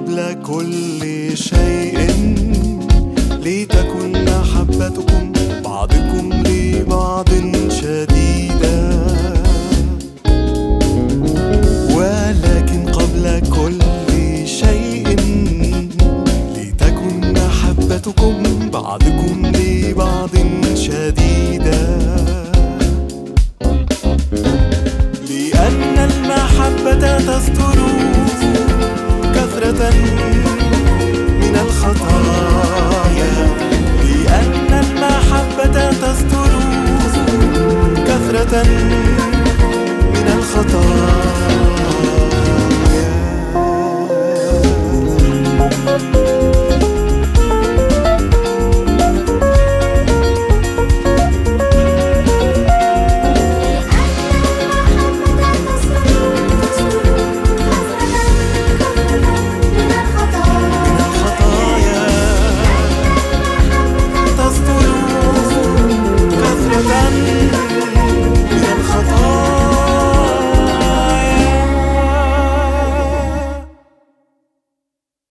قبل كل شيء لتكن محبتكم بعضكم لبعض شديدة، ولكن قبل كل شيء لتكن محبتكم بعضكم لبعض شديدة، لأن المحبة تستر كثرة من الخطايا، لأن المحبة تستر كثرة